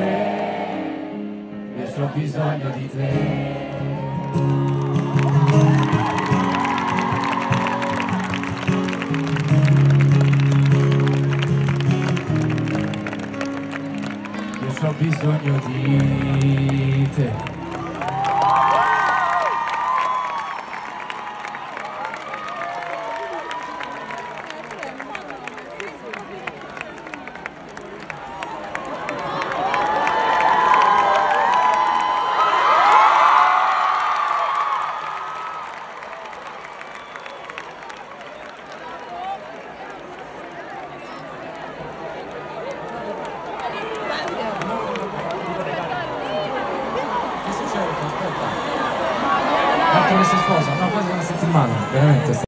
io c'ho bisogno di te. Ho bisogno di te. Aspetta. Quando si sposa, no, quasi una settimana, veramente.